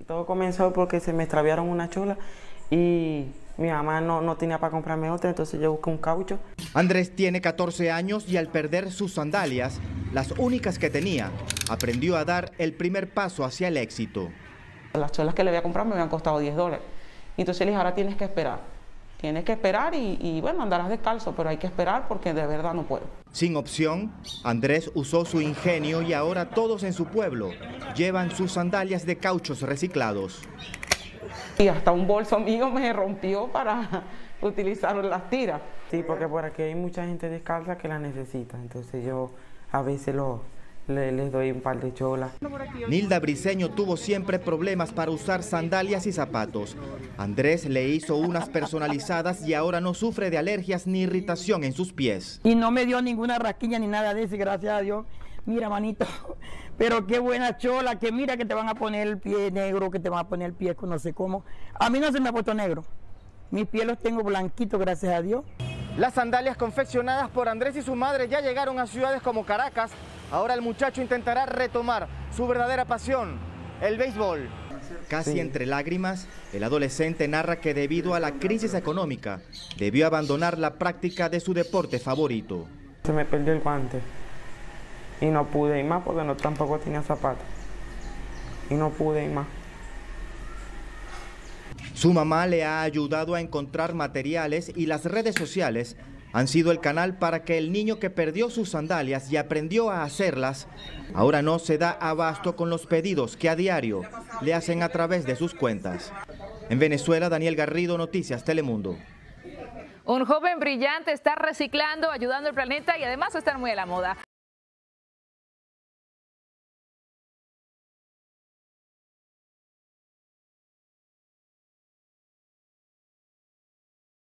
Todo comenzó porque se me extraviaron una chola y mi mamá no tenía para comprarme otra, entonces yo busqué un caucho. Andrés tiene 14 años y al perder sus sandalias, las únicas que tenía, aprendió a dar el primer paso hacia el éxito. Las cholas que le había comprado me habían costado $10. Entonces le dije, ahora tienes que esperar. Tienes que esperar y bueno, andarás descalzo, pero hay que esperar porque de verdad no puedo. Sin opción, Andrés usó su ingenio y ahora todos en su pueblo llevan sus sandalias de cauchos reciclados. Y hasta un bolso mío me rompió para utilizar las tiras. Sí, porque por aquí hay mucha gente descalza que la necesita, entonces yo a veces les doy un par de cholas. Nilda Briceño tuvo siempre problemas para usar sandalias y zapatos. Andrés le hizo unas personalizadas y ahora no sufre de alergias ni irritación en sus pies. Y no me dio ninguna rasquiña ni nada de eso, gracias a Dios. Mira, manito, pero qué buena chola, que mira que te van a poner el pie negro, que te van a poner el pie con no sé cómo. A mí no se me ha puesto negro. Mis pies los tengo blanquitos, gracias a Dios. Las sandalias confeccionadas por Andrés y su madre ya llegaron a ciudades como Caracas. Ahora el muchacho intentará retomar su verdadera pasión, el béisbol. Casi entre lágrimas, el adolescente narra que debido a la crisis económica, debió abandonar la práctica de su deporte favorito. Se me perdió el guante y no pude ir más porque tampoco tenía zapatos. Y no pude ir más. Su mamá le ha ayudado a encontrar materiales y las redes sociales han sido el canal para que el niño que perdió sus sandalias y aprendió a hacerlas, ahora no se da abasto con los pedidos que a diario le hacen a través de sus cuentas. En Venezuela, Daniel Garrido, Noticias Telemundo. Un joven brillante está reciclando, ayudando al planeta y además está muy a la moda.